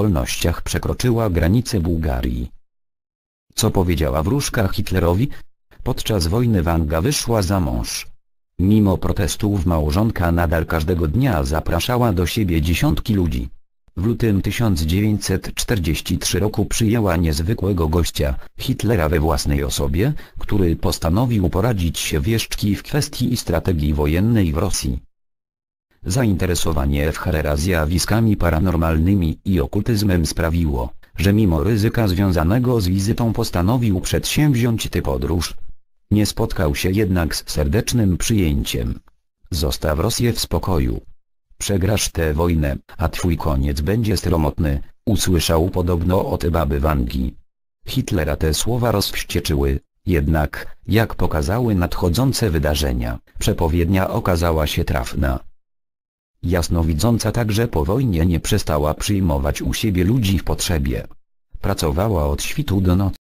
wolnościach przekroczyła granice Bułgarii. Co powiedziała wróżka Hitlerowi? Podczas wojny Wanga wyszła za mąż. Mimo protestów małżonka nadal każdego dnia zapraszała do siebie dziesiątki ludzi. W lutym 1943 roku przyjęła niezwykłego gościa, Hitlera we własnej osobie, który postanowił poradzić się wieszczki w kwestii strategii wojennej w Rosji. Zainteresowanie Führera zjawiskami paranormalnymi i okultyzmem sprawiło, że mimo ryzyka związanego z wizytą postanowił przedsięwziąć tę podróż. Nie spotkał się jednak z serdecznym przyjęciem. Zostaw Rosję w spokoju. Przegrasz tę wojnę, a twój koniec będzie sromotny, usłyszał podobno od baby Wangi. Hitlera te słowa rozwścieczyły, jednak, jak pokazały nadchodzące wydarzenia, przepowiednia okazała się trafna. Jasnowidząca także po wojnie nie przestała przyjmować u siebie ludzi w potrzebie. Pracowała od świtu do nocy.